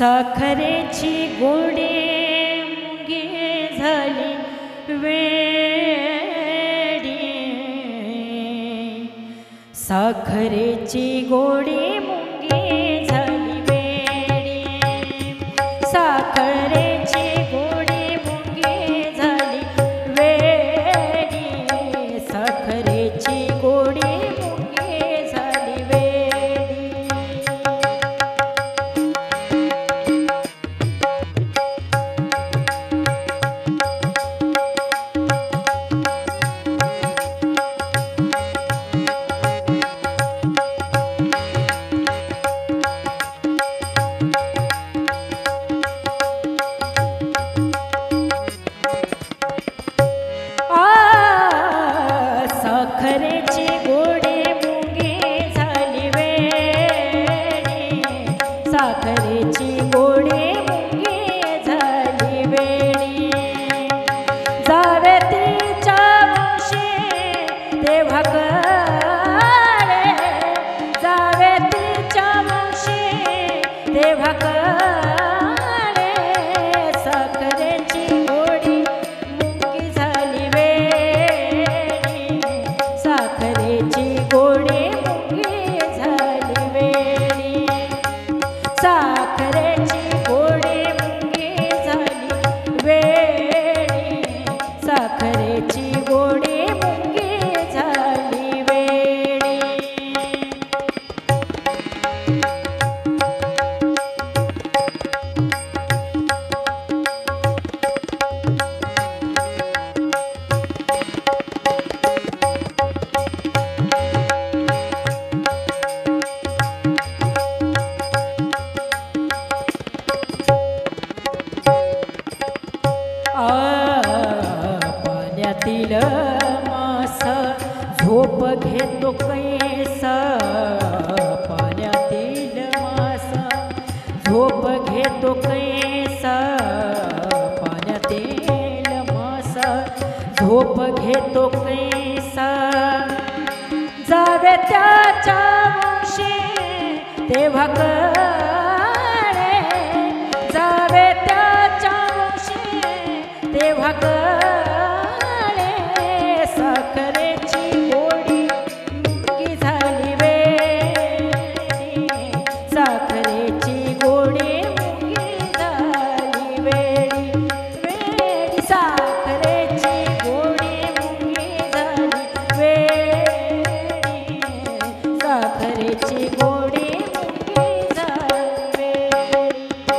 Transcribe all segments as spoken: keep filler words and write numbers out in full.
साखरेची गोडी मुंगी झाली वेडी, साखरेची गोडी मुंगी झाली वेडी, साखरेची गोडी मुंगी झाली वेडी, साखरेची गोडी मुंगी झाली वेडी। साखरेची गोडी मुंगी झाली वेडी, साखरेची गोडी मुंगी झाली वेडी, जावे तिच्या वंशी तेव्हा कळे, जावे तिच्या वंशी तेव्हा कळे, साखरेची गोडी मुंगी झाली वेडी, साखरेची गोडी मुंगी झाली वेडी, साखरेची गोडी मुंगी झाली वेडी, साखरेची गोडी मुंगी झाली वेडी। पाण्यातील मासा झोप घेतो कैसा, पाण्यातील मासा झोप घेतो कैसा, पाण्यातील मासा झोप घेतो कैसा, जावे त्याच्या वंशी तेव्हा कळे, जावे त्याच्या वंशी तेव्हा कळे, साखरेची गोडी मुंगी झाली वेडी, साखरेची गोडी मुंगी झाली वेडी, वेडी, साखरेची गोडी मुंगी झाली वेडी, साखरेची गोडी मुंगी झाली वेडी।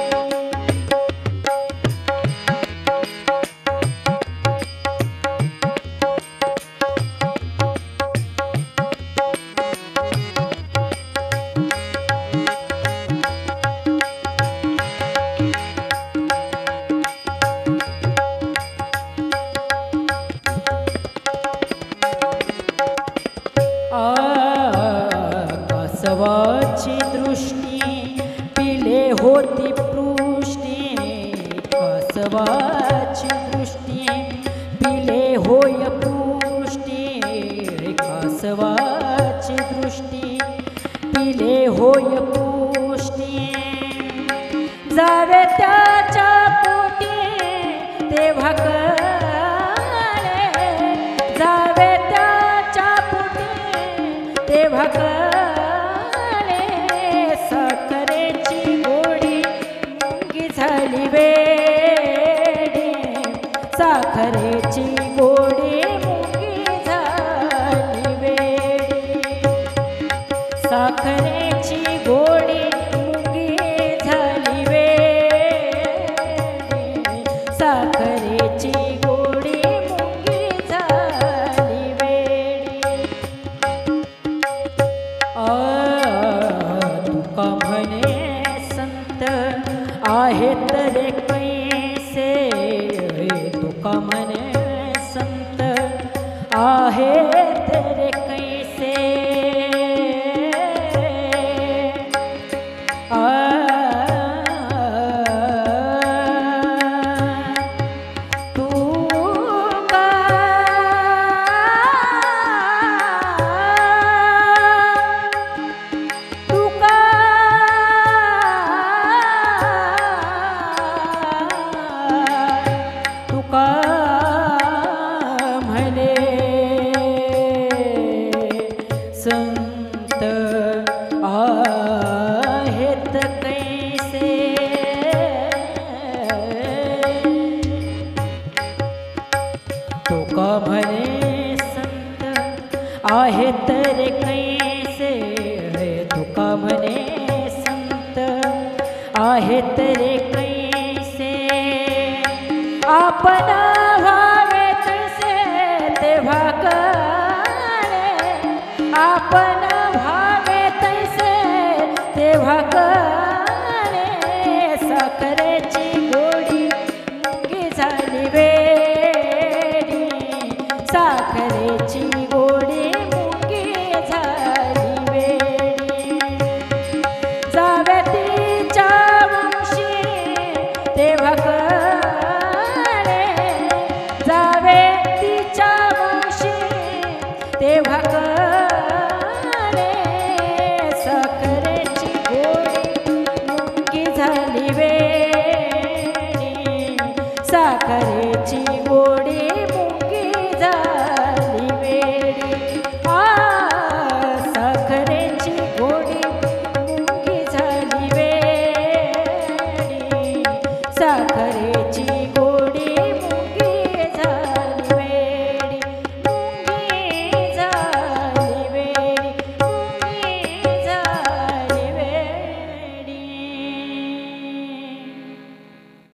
कासवाची दृष्टी पिले होती पृष्टी, कासवाची दृष्टी पिले होय पृष्टी, कासवाची दृष्टी पिले होय पृष्टी, जावे त्याच्या पोटी तेव्हा कळे, जावे त्याच्या पोटी तेव्हा कळे, साखरेची गोडी मुंगी झाली वेडी, साखरेची गोडी मुंगी झाली वेडी, साखरेची गोडी मुंगी झाली वेडी, साखरेची गोडी मुंगी झाली वेडी। तुका म्हणे संत आहेत रे कैसे, तुका म्हणे संत आहेत रे कैसे, तुका तुका संत आहेत कैसे तुका म्हणे संत आहेत रे कैसे तुका म्हणे संत आहेत रे कैसे आपण